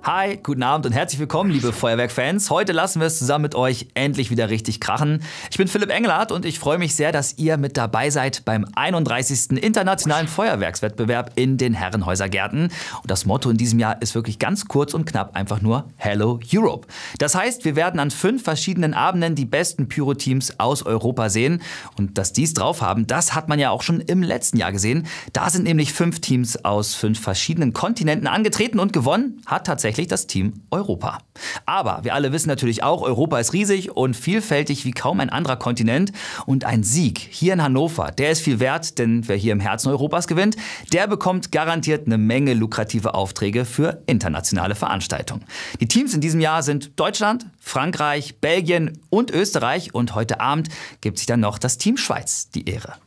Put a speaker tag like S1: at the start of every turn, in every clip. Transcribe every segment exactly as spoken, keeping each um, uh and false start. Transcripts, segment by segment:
S1: Hi, guten Abend und herzlich willkommen, liebe Feuerwerk-Fans. Heute lassen wir es zusammen mit euch endlich wieder richtig krachen. Ich bin Philipp Engelhardt und ich freue mich sehr, dass ihr mit dabei seid beim einunddreißigsten Internationalen Feuerwerkswettbewerb in den Herrenhäuser-Gärten. Und das Motto in diesem Jahr ist wirklich ganz kurz und knapp einfach nur Hello Europe. Das heißt, wir werden an fünf verschiedenen Abenden die besten Pyro-Teams aus Europa sehen. Und dass die es drauf haben, das hat man ja auch schon im letzten Jahr gesehen. Da sind nämlich fünf Teams aus fünf verschiedenen Kontinenten angetreten und gewonnen hat tatsächlich das Team Europa. Aber wir alle wissen natürlich auch, Europa ist riesig und vielfältig wie kaum ein anderer Kontinent. Und ein Sieg hier in Hannover, der ist viel wert, denn wer hier im Herzen Europas gewinnt, der bekommt garantiert eine Menge lukrative Aufträge für internationale Veranstaltungen. Die Teams in diesem Jahr sind Deutschland, Frankreich, Belgien und Österreich. Und heute Abend gibt sich dann noch das Team Schweiz die Ehre.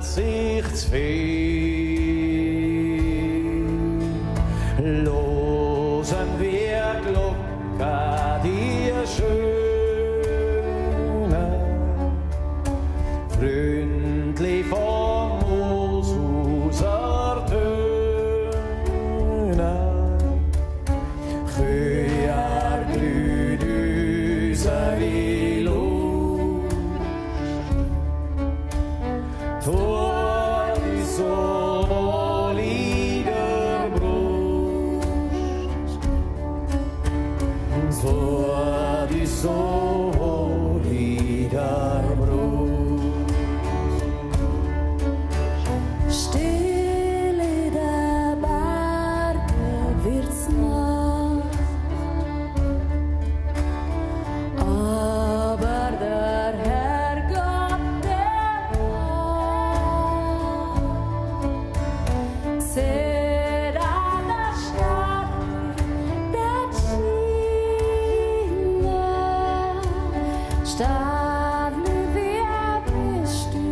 S2: tut sich zu viel. Losen wir Glocke, die schöne, freundlich vom Moos ertönen. Kühe glüht unsere Luft, tut uns so wohl in der Brust, tut uns so wohl in der Brust.
S3: Stille der Berge wird's Nacht, aber der Herrgott, der Nacht, seht an der Stadt der Schiene, Stadt, wie bist du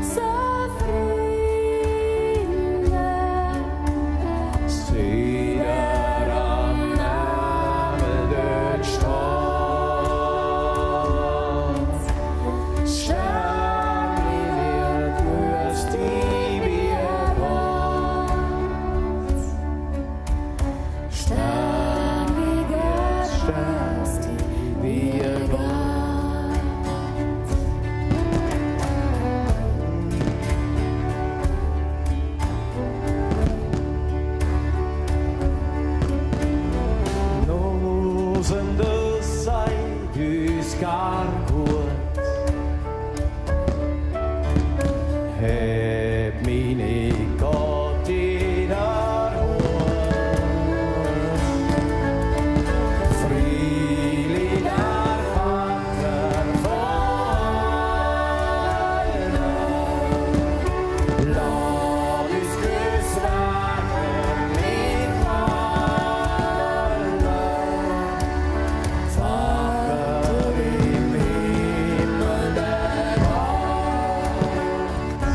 S3: zufrieden?
S2: Sieh der am Nebel dort steht, Stern wie wir grüßt die Bierwand,
S3: Stern wie
S2: Stern wie Bierwand. Losende Zeit ist gar gut, heb mich nicht Gott in der Hut. Friedlich der Vater von allen, lass uns Grüß sagen mit allen. Vater im Himmel, der Gott,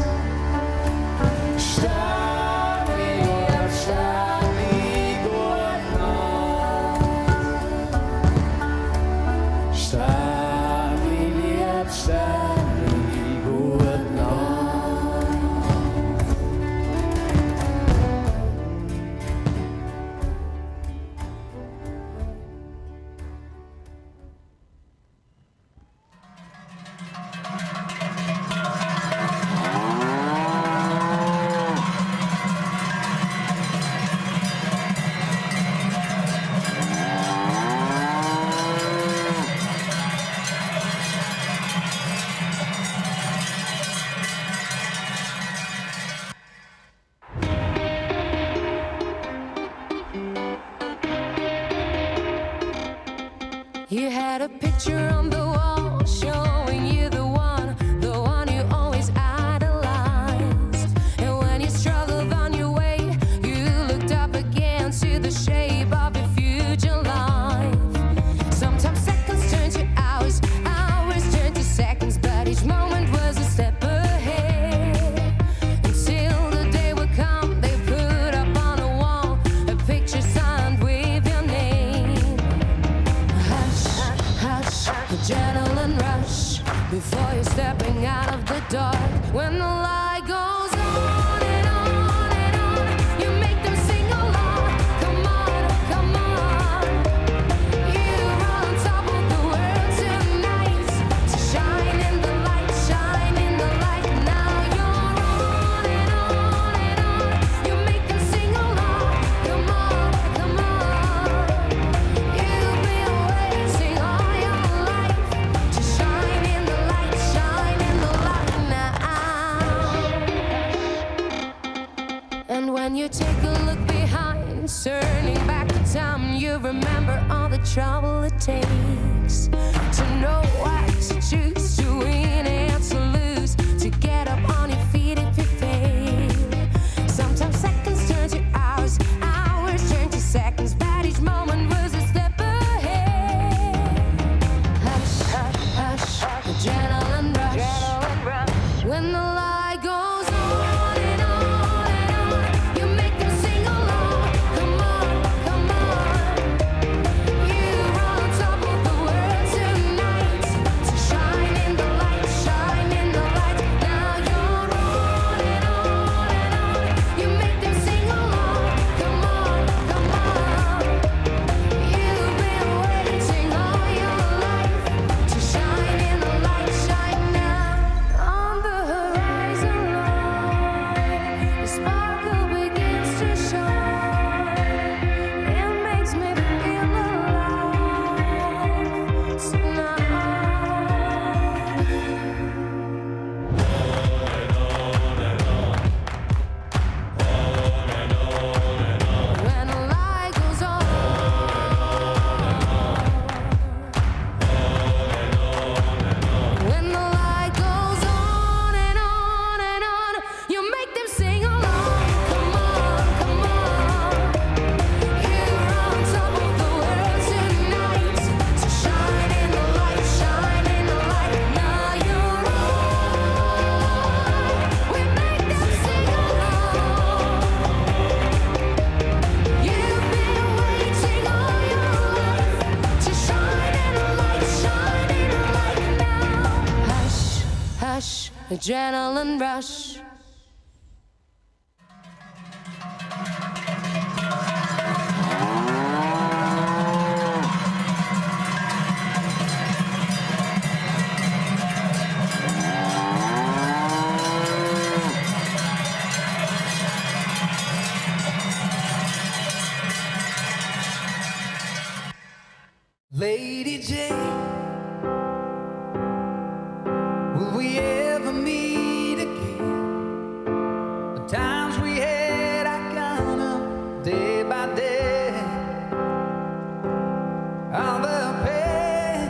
S2: Stern wie Stern wie gut Nacht, Stern wie lieb, Stern wie gut Nacht.
S3: You had a picture on the wall showing you the one, the one you always idolized. And when you struggled on your way, you looked up again to the shape of your future life. Sometimes seconds turn to hours, hours turn to seconds, but each moment was a step ahead. Until the day would come, they put up on a wall a picture signed with your name. Hush, hush, adrenaline rush before you're stepping out of the dark. When the light goes on and on and on, you make them sing along. Come on, come on. You're on top of the world tonight. So shine in the light, shine in the light. Now you're on and on and on. You make them sing along. Come on, come on. You've been waiting all your life to shine in the light, shine in the light now. And when you take a look behind, turning back the time, you remember all the trouble it takes to know what to choose, to win and to lose, to get up on your feet if you fail. Sometimes seconds turn to hours, hours turn to seconds, but each moment was a step ahead. Hush, hush, hush, adrenaline rush. When the light goes on adrenaline rush.
S2: Lady Jane, will we ever meet again? The times we had, I count up day by day. All the pain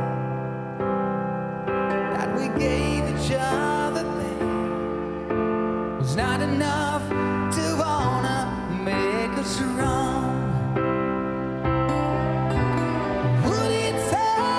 S2: that we gave each other then was not enough to wanna make us wrong. Would it take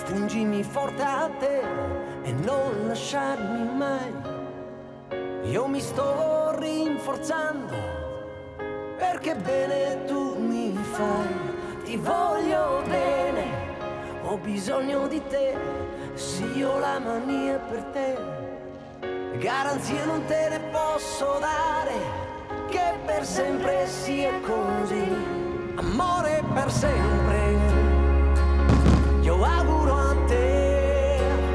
S4: stringimi forte a te e non lasciarmi mai. Io mi sto rinforzando perché bene tu mi fai. Ti voglio bene, ho bisogno di te, sì ho la mania per te. Garanzie non te ne posso dare, che per sempre sia così. Amore per sempre, io auguro a te.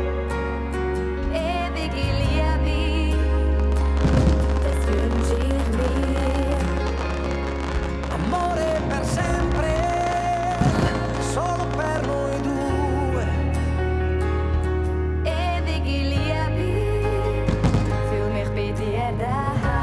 S3: Ewig liebe, das wünsch ich mir.
S4: Amore per sempre, solo per noi due.
S3: Ewig liebe, fühl mich bei dir daheim.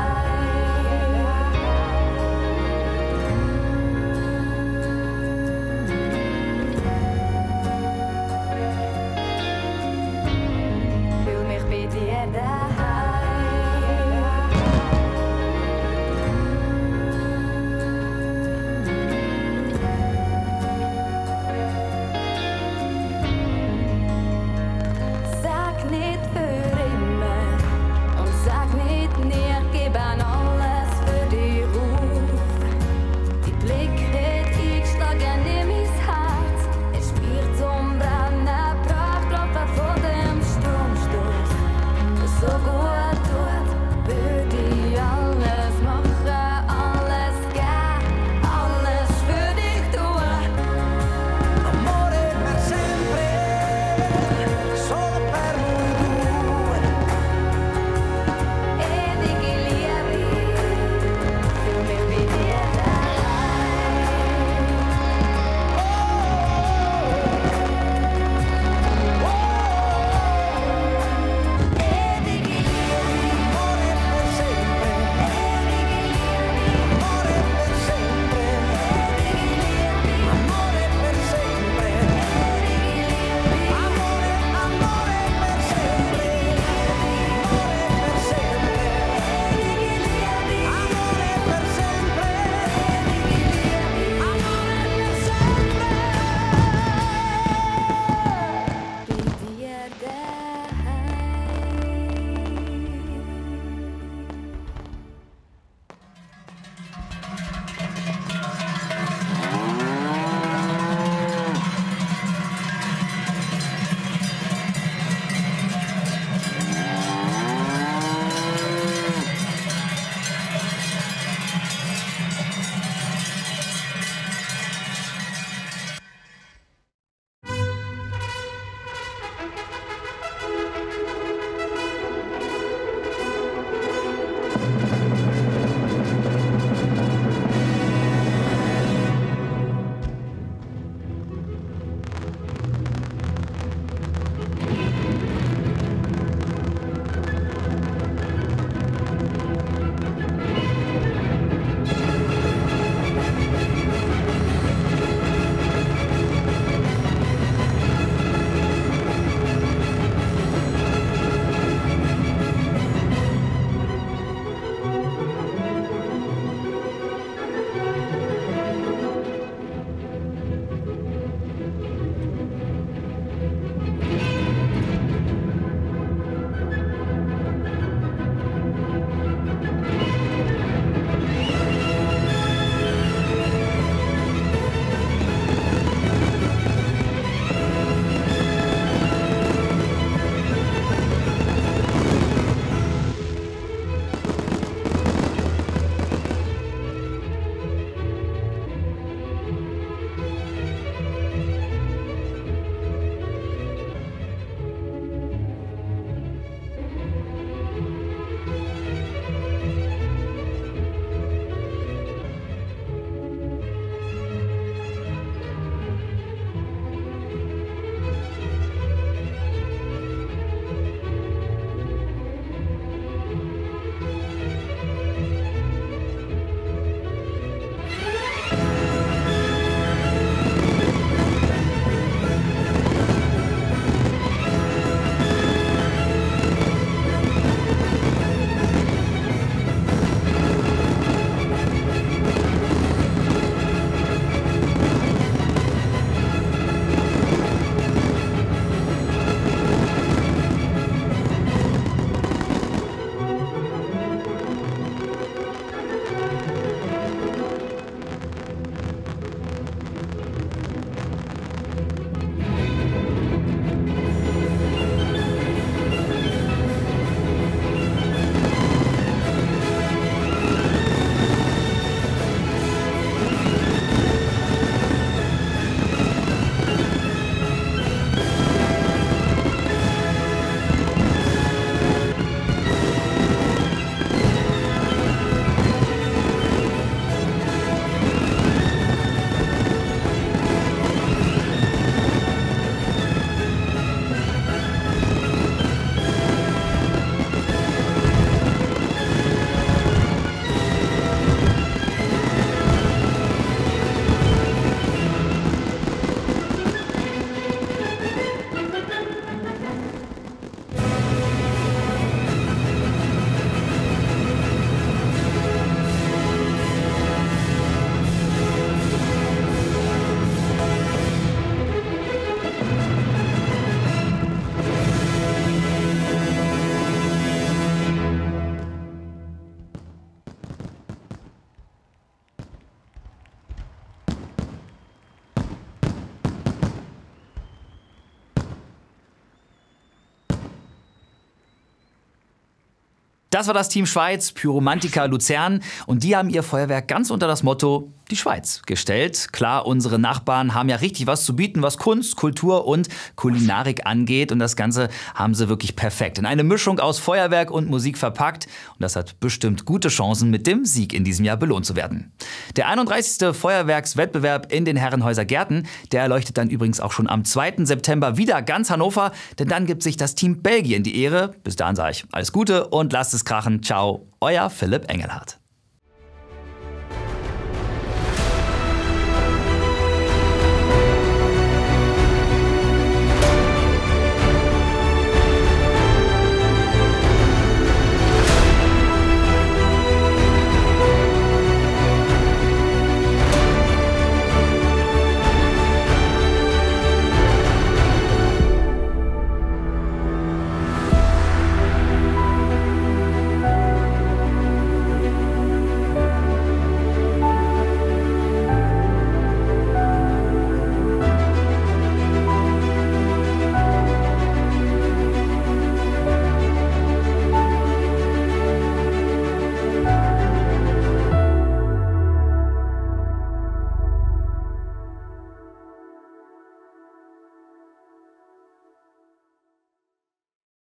S1: Das war das Team Schweiz, Pyromantica Luzern. Und die haben ihr Feuerwerk ganz unter das Motto die Schweiz gestellt. Klar, unsere Nachbarn haben ja richtig was zu bieten, was Kunst, Kultur und Kulinarik angeht. Und das Ganze haben sie wirklich perfekt in eine Mischung aus Feuerwerk und Musik verpackt. Und das hat bestimmt gute Chancen, mit dem Sieg in diesem Jahr belohnt zu werden. Der einunddreißigste Feuerwerkswettbewerb in den Herrenhäuser Gärten, der erleuchtet dann übrigens auch schon am zweiten September wieder ganz Hannover. Denn dann gibt sich das Team Belgien die Ehre. Bis dahin sage ich alles Gute und lasst es krachen. Ciao, euer Philipp Engelhardt.